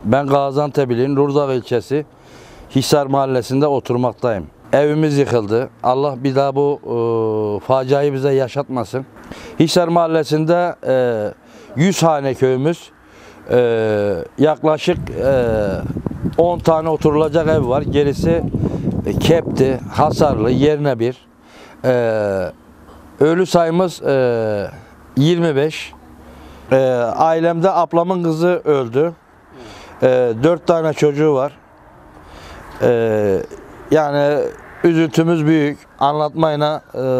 Ben Gaziantep'in Lurdağ ilçesi Hisar mahallesinde oturmaktayım. Evimiz yıkıldı. Allah bir daha bu faciayı bize yaşatmasın. Hisar mahallesinde 100 hane köyümüz, yaklaşık 10 tane oturulacak ev var. Gerisi kepti, hasarlı, yerine bir. Ölü sayımız 25. Ailemde ablamın kızı öldü. 4 tane çocuğu var. Yani üzüntümüz büyük. Anlatmayla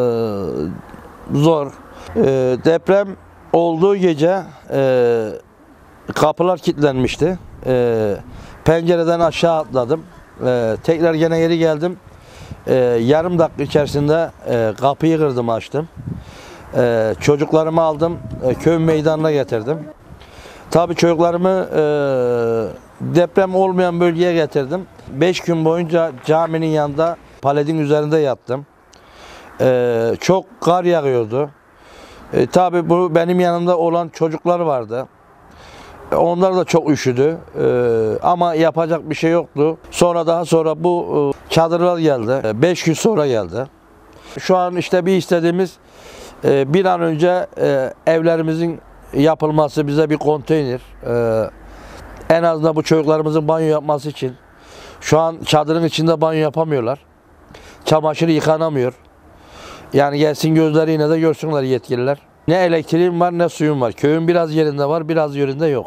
zor. Deprem olduğu gece kapılar kilitlenmişti. Pencereden aşağı atladım. Tekrar gene geri geldim. Yarım dakika içerisinde kapıyı kırdım, açtım. Çocuklarımı aldım, köy meydanına getirdim. Tabii çocuklarımı deprem olmayan bölgeye getirdim. 5 gün boyunca caminin yanında paletin üzerinde yattım. Çok kar yağıyordu. Tabii bu benim yanımda olan çocuklar vardı. Onlar da çok üşüdü. Ama yapacak bir şey yoktu. Daha sonra bu çadırlar geldi. 5 gün sonra geldi. Şu an işte bir istediğimiz bir an önce evlerimizin yapılması, bize bir konteyner. En azından bu çocuklarımızın banyo yapması için. Şu an çadırın içinde banyo yapamıyorlar. Çamaşır yıkanamıyor. Yani gelsin gözleriyle de görsünler yetkililer. Ne elektriğim var ne suyum var. Köyün biraz yerinde var, biraz yerinde yok.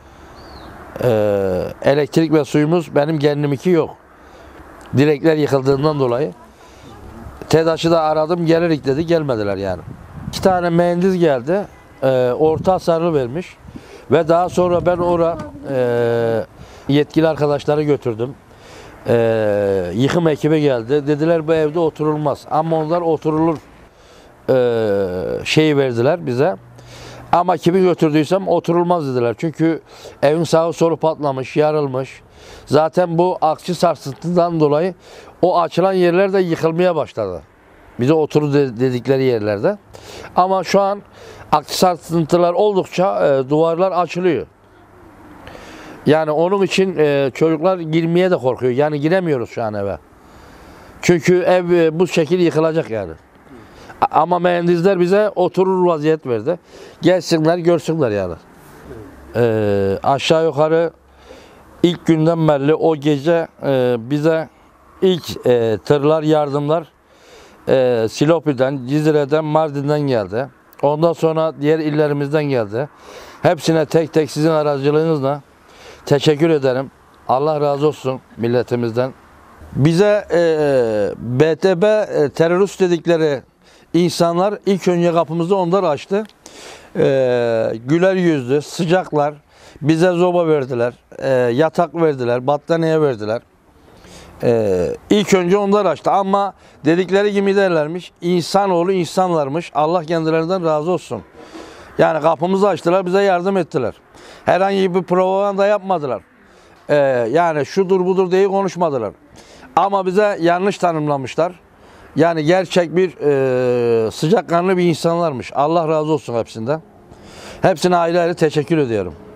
Elektrik ve suyumuz benim kendiminki yok. Direkler yıkıldığından dolayı. TEDAŞ'ı da aradım, gelirik dedi, gelmediler yani. 2 tane mühendis geldi, orta hasarlı vermiş. Ve daha sonra ben yetkili arkadaşları götürdüm. Yıkım ekibi geldi. Dediler bu evde oturulmaz. Ama onlar oturulur şeyi verdiler bize. Ama kimi götürdüysem oturulmaz dediler. Çünkü evin sağı solu patlamış, yarılmış. Zaten bu akçı sarsıntıdan dolayı o açılan yerler de yıkılmaya başladı. Bize otur dedikleri yerlerde. Ama şu an akçı sarsıntılar oldukça duvarlar açılıyor. Yani onun için çocuklar girmeye de korkuyor. Yani giremiyoruz şu an eve. Çünkü ev bu şekilde yıkılacak yani. Ama mühendisler bize oturur vaziyet verdi. Gelsinler görsünler yani. Aşağı yukarı ilk günden beri o gece bize ilk tırlar, yardımlar Silopi'den, Cizre'den, Mardin'den geldi. Ondan sonra diğer illerimizden geldi. Hepsine tek tek sizin aracılığınızla teşekkür ederim. Allah razı olsun milletimizden. Bize BTB terörist dedikleri insanlar ilk önce kapımızı onlar açtı. Güler yüzlü, sıcaklar. Bize zoba verdiler, yatak verdiler, battaniye verdiler. İlk önce onlar açtı ama dedikleri gibi derlermiş. İnsanoğlu insanlarmış. Allah kendilerinden razı olsun. Yani kapımızı açtılar, bize yardım ettiler. Herhangi bir propaganda yapmadılar. Yani şudur budur diye konuşmadılar. Ama bize yanlış tanımlamışlar. Yani gerçek bir sıcakkanlı bir insanlarmış. Allah razı olsun hepsinden. Hepsine ayrı ayrı teşekkür ediyorum.